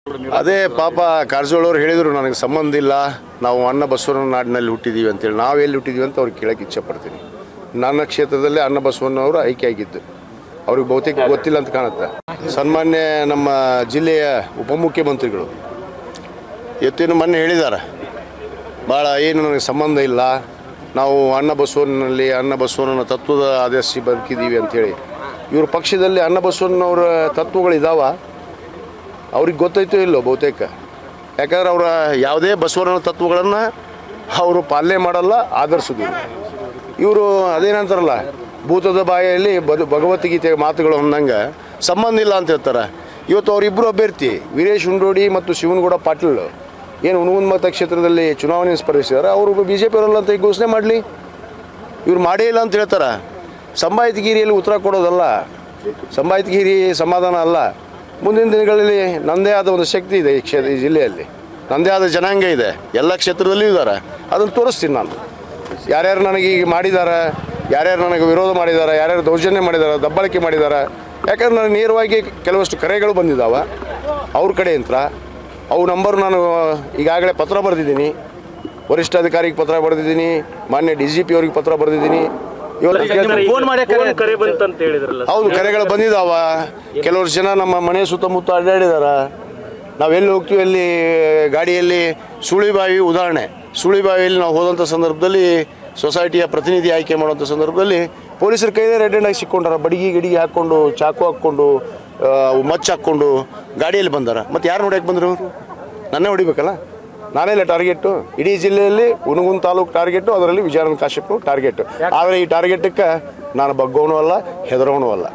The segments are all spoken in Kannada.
ಅದೇ ಪಾಪ ಕಾರಜೋಳ ಅವರು ಹೇಳಿದರು ನನಗೆ ಸಂಬಂಧ ಇಲ್ಲ, ನಾವು ಅನ್ನ ಬಸವನ ನಾಡಿನಲ್ಲಿ ಹುಟ್ಟಿದ್ದೀವಿ ಅಂತೇಳಿ. ನಾವು ಎಲ್ಲಿ ಹುಟ್ಟಿದ್ದೀವಿ ಅಂತ ಅವ್ರಿಗೆ ಕೇಳೋಕ್ಕೆ ಇಚ್ಛೆಪಡ್ತೀನಿ. ನನ್ನ ಕ್ಷೇತ್ರದಲ್ಲೇ ಅನ್ನ ಬಸವಣ್ಣವರು ಆಯ್ಕೆ ಆಗಿದ್ದು ಅವ್ರಿಗೆ ಬಹುತೇಕ ಗೊತ್ತಿಲ್ಲ ಅಂತ ಕಾಣುತ್ತೆ. ಸನ್ಮಾನ್ಯ ನಮ್ಮ ಜಿಲ್ಲೆಯ ಉಪಮುಖ್ಯಮಂತ್ರಿಗಳು ಇವತ್ತೇನು ಮೊನ್ನೆ ಹೇಳಿದ್ದಾರೆ, ಭಾಳ ಏನು ನನಗೆ ಸಂಬಂಧ ಇಲ್ಲ, ನಾವು ಅನ್ನ ಬಸವಣ್ಣನ ತತ್ವದ ಆದೇಶ ಬದುಕಿದ್ದೀವಿ ಅಂಥೇಳಿ. ಇವ್ರ ಪಕ್ಷದಲ್ಲಿ ಅನ್ನ ಬಸವಣ್ಣನವರ ತತ್ವಗಳಿದ್ದಾವ, ಅವ್ರಿಗೆ ಗೊತ್ತಾಯ್ತೋ ಇಲ್ಲೋ ಬಹುತೇಕ. ಯಾಕಂದ್ರೆ ಅವರ ಯಾವುದೇ ಬಸವಣ್ಣನ ತತ್ವಗಳನ್ನು ಅವರು ಪಾಲನೆ ಮಾಡಲ್ಲ, ಆಧರಿಸೋದು. ಇವರು ಅದೇನಂತಾರಲ್ಲ, ಭೂತದ ಬಾಯಲ್ಲಿ ಭಗವದ್ಗೀತೆ ಮಾತುಗಳು ಅಂದಂಗೆ ಸಂಬಂಧ ಇಲ್ಲ ಅಂತ ಹೇಳ್ತಾರೆ. ಇವತ್ತು ಅವರಿಬ್ಬರು ಅಭ್ಯರ್ಥಿ ವೀರೇಶ್ ಹುಂಡೋಡಿ ಮತ್ತು ಶಿವನಗೌಡ ಪಾಟೀಲ್ ಏನು ಹುನಗುಂದ ಮತಕ್ಷೇತ್ರದಲ್ಲಿ ಚುನಾವಣೆ ಸ್ಪರ್ಧಿಸಿದ್ದಾರೆ, ಅವರು BJP ಅವರಲ್ಲ ಅಂತ ಘೋಷಣೆ ಮಾಡಲಿ. ಇವ್ರು ಮಾಡೇ ಇಲ್ಲ ಅಂತ ಹೇಳ್ತಾರೆ. ಸಂಬಾಯಿತಗಿರಿಯಲ್ಲಿ ಉತ್ತರ ಕೊಡೋದಲ್ಲ, ಸಂಬಾಯಿತಗಿರಿ ಸಮಾಧಾನ ಅಲ್ಲ. ಮುಂದಿನ ದಿನಗಳಲ್ಲಿ ನನ್ನದೇ ಆದ ಒಂದು ಶಕ್ತಿ ಇದೆ ಈ ಜಿಲ್ಲೆಯಲ್ಲಿ, ನನ್ನದೇ ಆದ ಜನಾಂಗ ಇದೆ, ಎಲ್ಲ ಕ್ಷೇತ್ರದಲ್ಲೂ ಇದ್ದಾರೆ. ಅದನ್ನು ತೋರಿಸ್ತೀನಿ ನಾನು. ಯಾರ್ಯಾರು ನನಗೆ ಈಗ ಮಾಡಿದ್ದಾರೆ, ಯಾರ್ಯಾರು ನನಗೆ ವಿರೋಧ ಮಾಡಿದ್ದಾರೆ, ಯಾರ್ಯಾರು ದೌರ್ಜನ್ಯ ಮಾಡಿದ್ದಾರೆ, ದಬ್ಬಾಳಿಕೆ ಮಾಡಿದ್ದಾರೆ. ಯಾಕಂದ್ರೆ ನನಗೆ ನೇರವಾಗಿ ಕೆಲವಷ್ಟು ಕರೆಗಳು ಬಂದಿದ್ದಾವೆ ಅವ್ರ ಕಡೆಯಿಂದ. ಅವು ನಂಬರ್ ನಾನು ಈಗಾಗಲೇ ಪತ್ರ ಬರೆದಿದ್ದೀನಿ, ವರಿಷ್ಠಾಧಿಕಾರಿಗೆ ಪತ್ರ ಬರೆದಿದ್ದೀನಿ, ಮಾನ್ಯ DGP ಅವ್ರಿಗೆ ಪತ್ರ ಬರೆದಿದ್ದೀನಿ. ಹೌದು, ಕರೆಗಳು ಬಂದಿದ್ದಾವ. ಕೆಲವರು ಜನ ನಮ್ಮ ಮನೆ ಸುತ್ತಮುತ್ತ ಅಡ್ಡಾಡಿದಾರ. ನಾವೆಲ್ಲಿ ಹೋಗ್ತೀವಿ ಅಲ್ಲಿ ಗಾಡಿಯಲ್ಲಿ ಸುಳಿಬಾವಿ ಉದಾಹರಣೆ, ಸುಳಿಬಾವಿಯಲ್ಲಿ ನಾವು ಹೋದಂಥ ಸಂದರ್ಭದಲ್ಲಿ ಸೊಸೈಟಿಯ ಪ್ರತಿನಿಧಿ ಆಯ್ಕೆ ಮಾಡುವಂಥ ಸಂದರ್ಭದಲ್ಲಿ ಪೊಲೀಸರ ಕೈಲೇ ರೆಡ್ ಹ್ಯಾಂಡ್ ಆಗಿ ಸಿಕ್ಕೊಂಡಾರ. ಬಡಿಗೆ ಹಾಕ್ಕೊಂಡು, ಚಾಕು ಹಾಕ್ಕೊಂಡು, ಮಚ್ಚು ಹಾಕ್ಕೊಂಡು ಗಾಡಿಯಲ್ಲಿ ಬಂದಾರ. ಮತ್ತು ಯಾರು ನೋಡ್ಯಾಕೆ ಬಂದರು? ಅವರು ನನ್ನೇ ಹೊಡಿಬೇಕಲ್ಲ, ನಾನೆಲ್ಲ ಟಾರ್ಗೆಟು. ಇಡೀ ಜಿಲ್ಲೆಯಲ್ಲಿ ಹುನಗುಂದ ತಾಲೂಕು ಟಾರ್ಗೆಟು, ಅದರಲ್ಲಿ ವಿಜಯಾನಂದ ಕಾಶ್ಯಪ್ ಟಾರ್ಗೆಟು. ಆದರೆ ಈ ಟಾರ್ಗೆಟಕ್ಕೆ ನಾನು ಬಗ್ಗೋನು ಅಲ್ಲ, ಹೆದರೋನು ಅಲ್ಲ.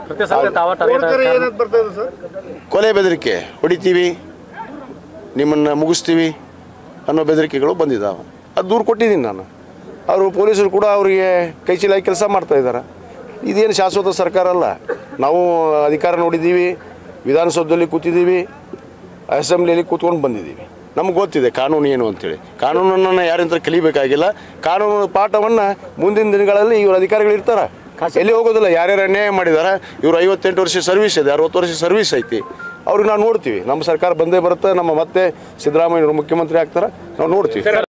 ಕೊಲೆ ಬೆದರಿಕೆ, ಹೊಡಿತೀವಿ, ನಿಮ್ಮನ್ನು ಮುಗಿಸ್ತೀವಿ ಅನ್ನೋ ಬೆದರಿಕೆಗಳು ಬಂದಿದ್ದಾವೆ. ಅದು ದೂರು ಕೊಟ್ಟಿದ್ದೀನಿ ನಾನು. ಅವರು ಪೊಲೀಸರು ಕೂಡ ಅವರಿಗೆ ಕೈಚೀಲಾಗಿ ಕೆಲಸ ಮಾಡ್ತಾಯಿದ್ದಾರೆ. ಇದೇನು ಶಾಶ್ವತ ಸರ್ಕಾರ ಅಲ್ಲ. ನಾವು ಅಧಿಕಾರ ನೋಡಿದ್ದೀವಿ, ವಿಧಾನಸೌಧದಲ್ಲಿ ಕೂತಿದ್ದೀವಿ, ಅಸೆಂಬ್ಲಿಯಲ್ಲಿ ಕೂತ್ಕೊಂಡು ಬಂದಿದ್ದೀವಿ. ನಮ್ಗೆ ಗೊತ್ತಿದೆ ಕಾನೂನು ಏನು ಅಂತೇಳಿ. ಕಾನೂನನ್ನು ಯಾರಿಂತ ಕಲಿಬೇಕಾಗಿಲ್ಲ. ಕಾನೂನು ಪಾಠವನ್ನು ಮುಂದಿನ ದಿನಗಳಲ್ಲಿ ಇವರು ಅಧಿಕಾರಿಗಳು ಇರ್ತಾರೆ, ಎಲ್ಲಿ ಹೋಗೋದಿಲ್ಲ. ಯಾರ್ಯಾರು ಅನ್ಯಾಯ ಮಾಡಿದ್ದಾರೆ, ಇವರು 58 ವರ್ಷ ಸರ್ವಿಸ್ ಇದೆ, 60 ವರ್ಷ ಸರ್ವಿಸ್ ಐತಿ. ಅವ್ರಿಗೆ ನಾವು ನೋಡ್ತೀವಿ. ನಮ್ಮ ಸರ್ಕಾರ ಬಂದೇ ಬರುತ್ತೆ. ನಮ್ಮ ಮತ್ತೆ ಸಿದ್ದರಾಮಯ್ಯವರು ಮುಖ್ಯಮಂತ್ರಿ ಆಗ್ತಾರೆ, ನಾವು ನೋಡ್ತೀವಿ.